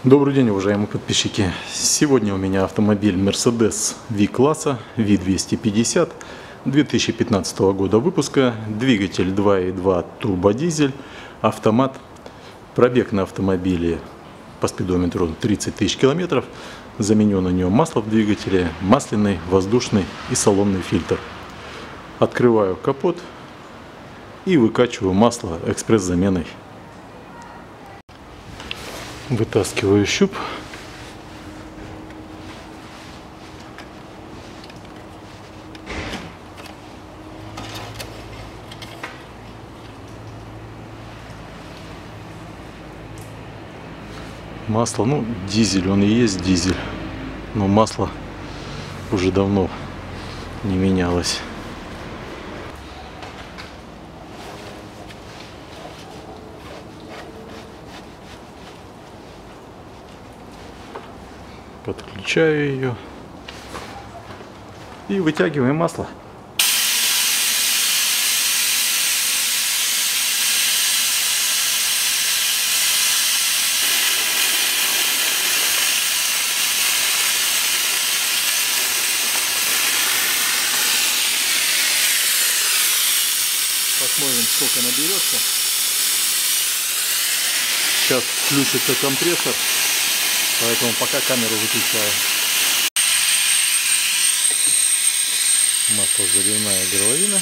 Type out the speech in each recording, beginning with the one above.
Добрый день, уважаемые подписчики! Сегодня у меня автомобиль Mercedes V-класса V250 2015 года выпуска, двигатель 2.2 турбодизель, автомат, пробег на автомобиле по спидометру 30 тысяч километров, заменен на нем масло в двигателе, масляный, воздушный и салонный фильтр. Открываю капот и выкачиваю масло экспресс-заменой. Вытаскиваю щуп. Масло, дизель, он и есть дизель, но масло уже давно не менялось. Подключаю ее и вытягиваем масло. Посмотрим, сколько наберется. Сейчас включится компрессор. Поэтому пока камеру выключаю. Масло заливная горловина.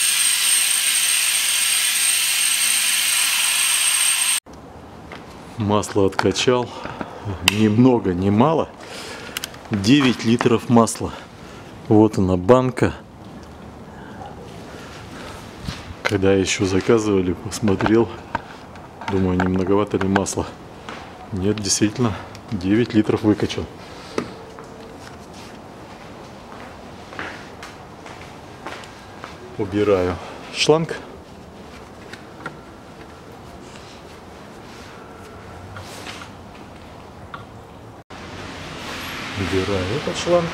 Масло откачал. Ни много, ни мало. 9 литров масла. Вот она банка. Когда еще заказывали, посмотрел. Думаю, не многовато ли масла. Нет, действительно. 9 литров выкачал. Убираю шланг. Убираю этот шланг.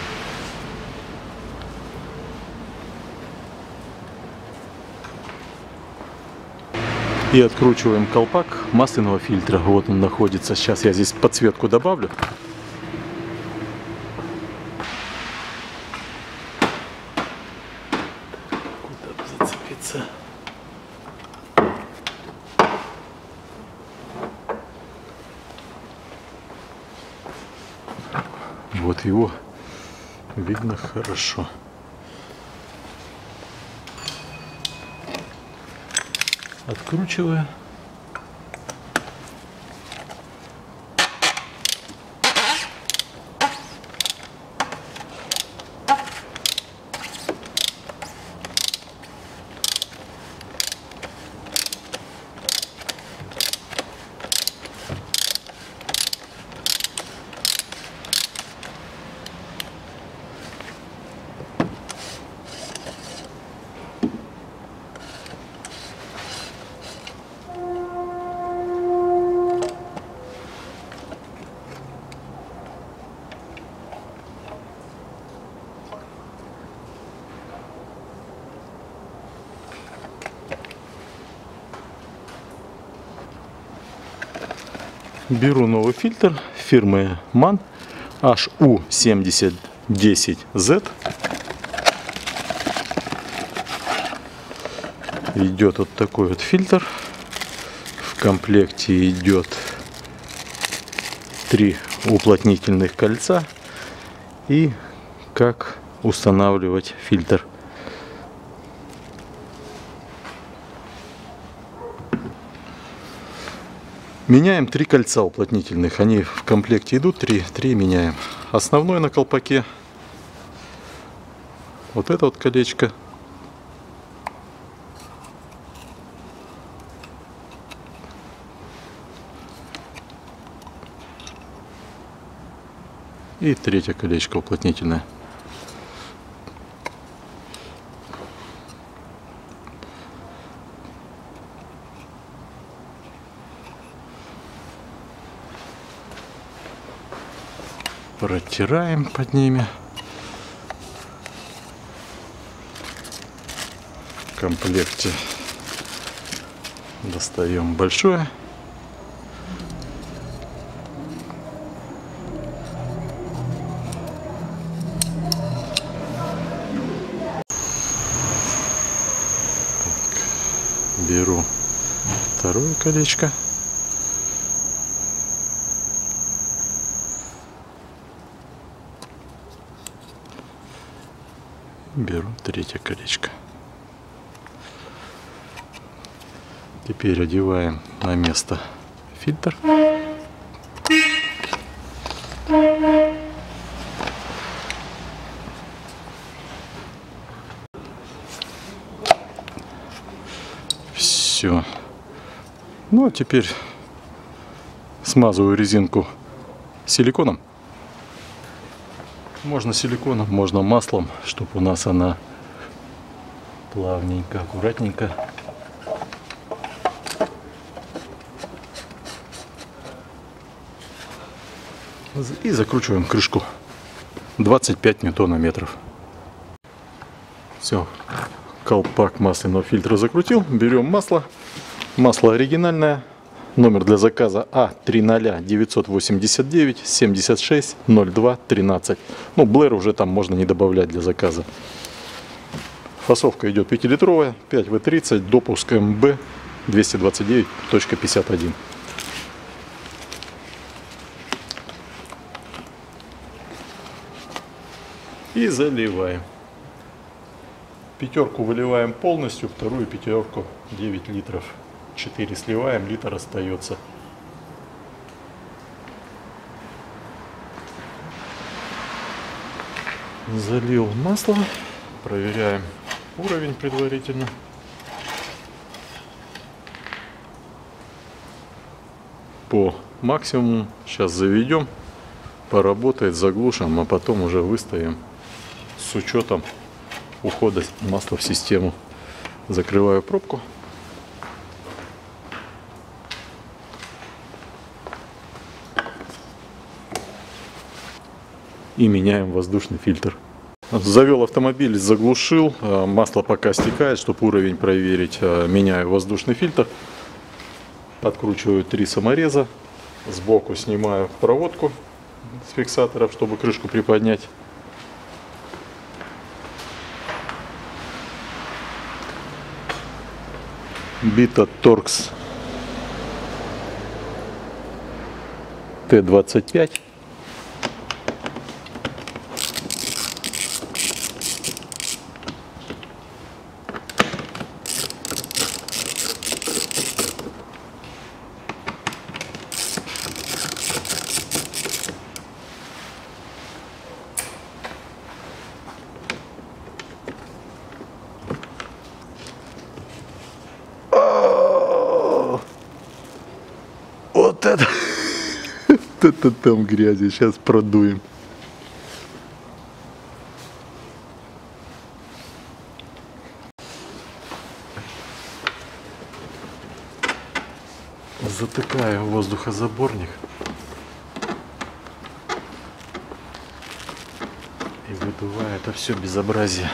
И откручиваем колпак масляного фильтра. Вот он находится. Сейчас я здесь подсветку добавлю. Куда бы зацепиться? Вот его видно хорошо. Откручиваю. Беру новый фильтр фирмы MAN HU7010Z. Идет вот такой вот фильтр. В комплекте идет 3 уплотнительных кольца и как устанавливать фильтр. Меняем 3 кольца уплотнительных. Они в комплекте идут 3 меняем. Основное на колпаке. Вот это вот колечко. И 3-е колечко уплотнительное. Протираем под ними. В комплекте достаем большое. Беру второе колечко. Беру третье колечко. Теперь одеваем на место фильтр. Все. Ну а теперь смазываю резинку силиконом. Можно силиконом, можно маслом, чтобы у нас она плавненько, аккуратненько. И закручиваем крышку. 25 ньютонометров. Все, колпак масляного фильтра закрутил. Берем масло. Масло оригинальное. Номер для заказа А300 989 76 02 13. Ну, Блэр уже там можно не добавлять для заказа. Фасовка идет 5-литровая, 5В30, допуск МБ 229.51. И заливаем. Пятерку выливаем полностью, вторую пятерку 9 литров. 4 сливаем, литр остается. Залил масло, проверяем уровень предварительно. По максимуму. Сейчас заведем, поработает, заглушим, а потом уже выставим с учетом ухода масла в систему. Закрываю пробку. И меняем воздушный фильтр. Завел автомобиль, заглушил, масло пока стекает, чтобы уровень проверить. Меняю воздушный фильтр, подкручиваю 3 самореза, сбоку снимаю проводку с фиксаторов, чтобы крышку приподнять. Бита Торкс Т25. Вот это, это там грязи, сейчас продуем. Затыкаю воздухозаборник и выдуваю это все безобразие.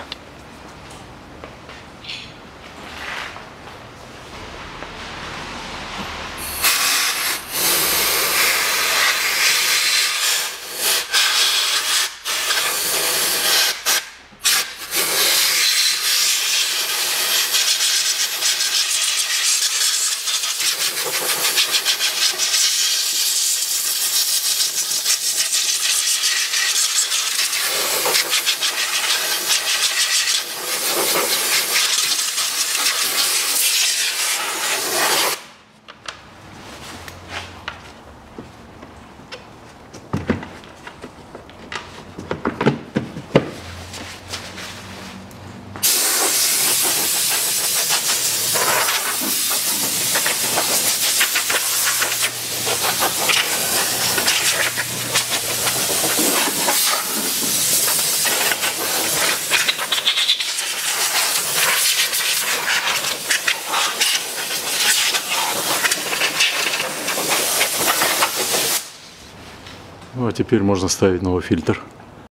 Ну, а теперь можно ставить новый фильтр.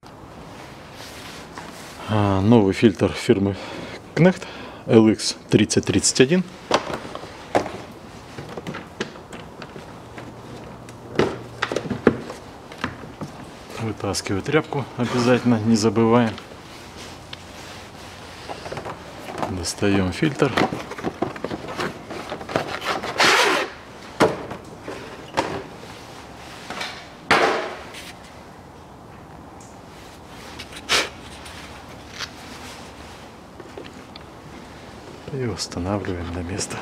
Новый фильтр фирмы Knecht LX3031. Вытаскиваю тряпку, обязательно не забываем. Достаем фильтр. И устанавливаем на место.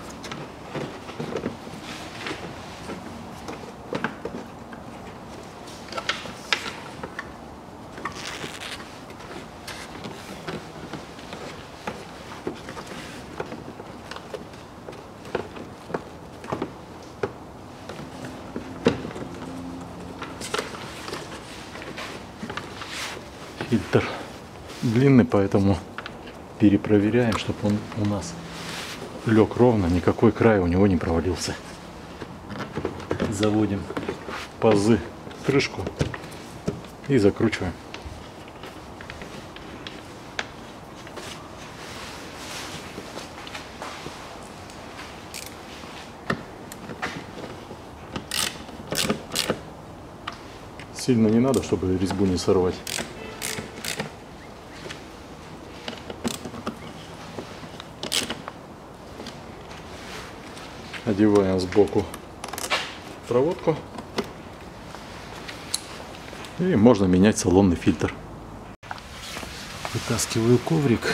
Фильтр длинный, поэтому перепроверяем, чтобы он у нас лег ровно, никакой край у него не провалился. Заводим в пазы крышку и закручиваем. Сильно не надо, чтобы резьбу не сорвать. Одеваем сбоку проводку. И можно менять салонный фильтр. Вытаскиваю коврик.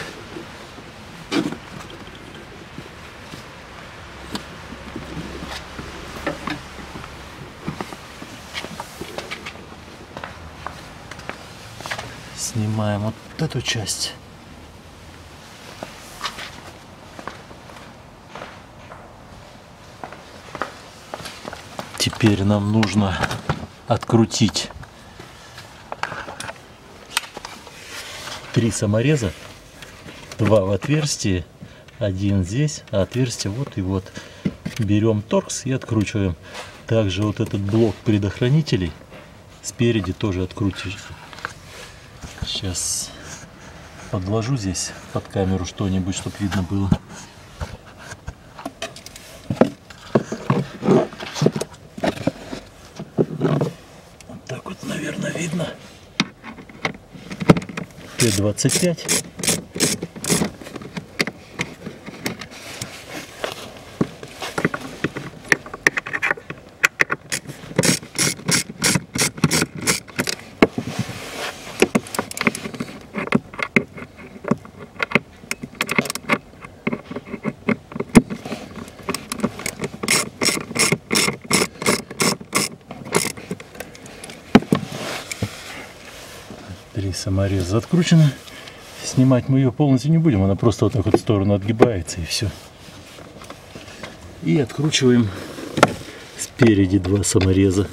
Снимаем вот эту часть. Теперь нам нужно открутить 3 самореза, 2 в отверстии, 1 здесь, а отверстие вот и вот. Берем торкс и откручиваем. Также вот этот блок предохранителей спереди тоже открутить. Сейчас подложу здесь под камеру что-нибудь, чтобы видно было. Видно. Т-25. Самореза откручена. Снимать мы ее полностью не будем, она просто вот так вот в сторону отгибается и все. И откручиваем спереди 2 самореза.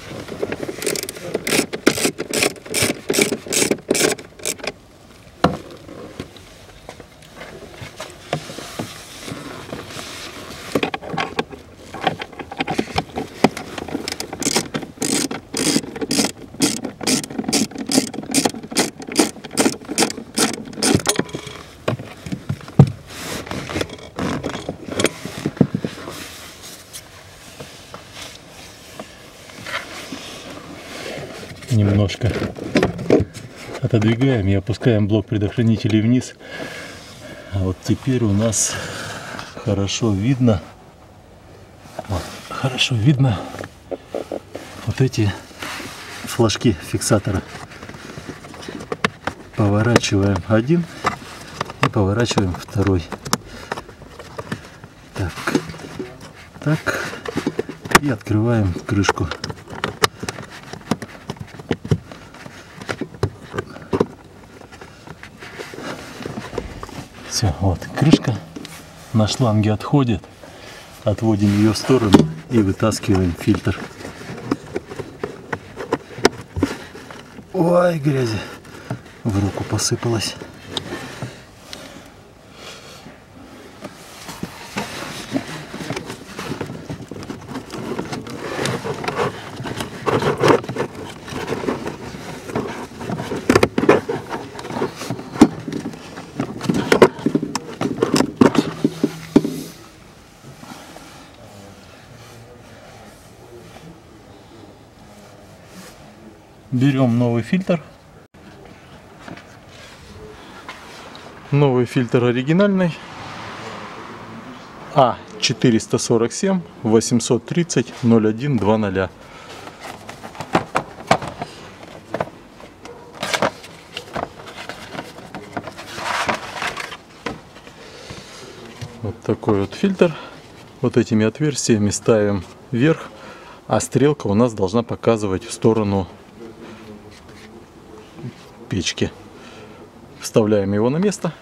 Немножко отодвигаем и опускаем блок предохранителей вниз. А вот теперь у нас хорошо видно, вот эти флажки фиксатора. Поворачиваем один и поворачиваем второй. Так, и открываем крышку. Все, вот крышка на шланге отходит, отводим ее в сторону и вытаскиваем фильтр. Ой, грязи в руку посыпалась. Берем новый фильтр. Новый фильтр оригинальный. А447 830 0120. такой вот фильтр. Вот этими отверстиями ставим вверх, а стрелка у нас должна показывать в сторону печки. Вставляем его на место.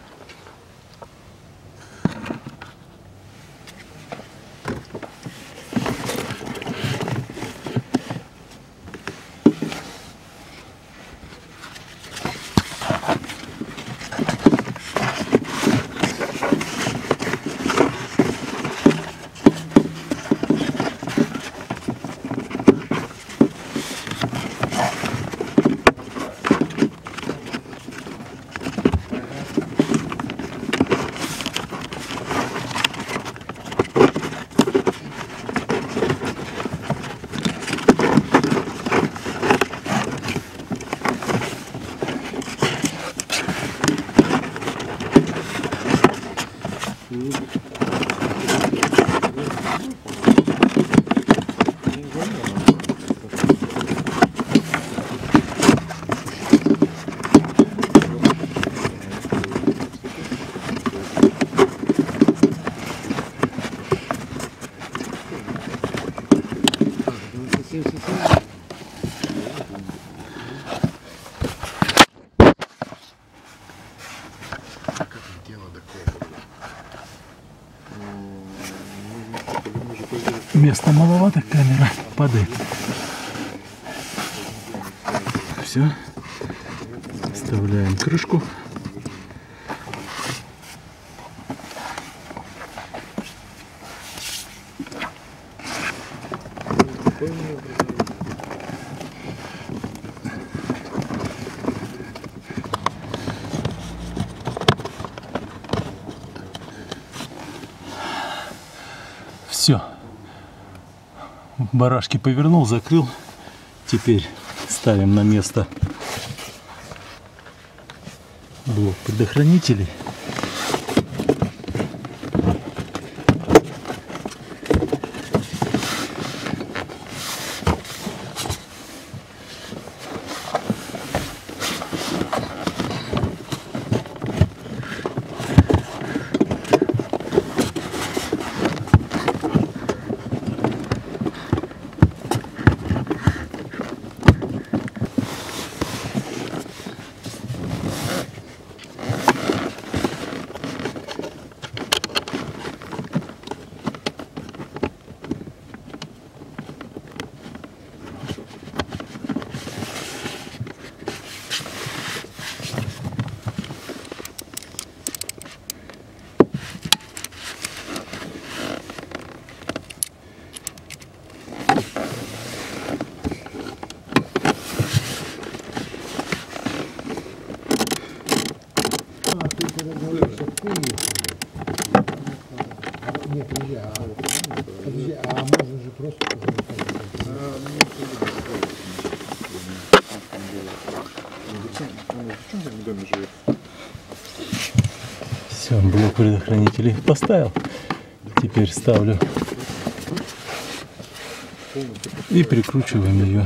Места маловато, камера падает. Все. Вставляем крышку. Все. Барашки повернул, закрыл. Теперь ставим на место блок предохранителей. Нет, нельзя. Подожди, а можно же просто Все, блок предохранителей поставил. Теперь ставлю и прикручиваем ее.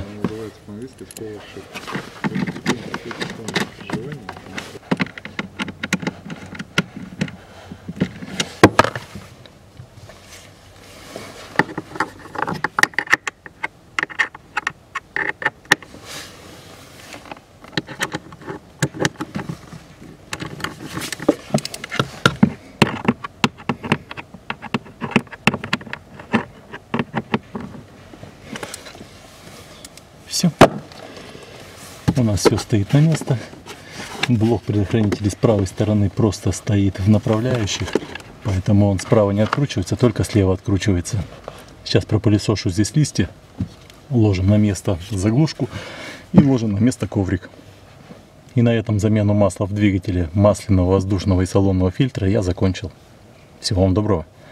Все. У нас все стоит на место. Блок предохранителей с правой стороны просто стоит в направляющих, поэтому он справа не откручивается, только слева откручивается. Сейчас пропылесошу здесь листья, ложим на место заглушку и ложим на место коврик. И на этом замену масла в двигателе масляного, воздушного и салонного фильтра я закончил. Всего вам доброго.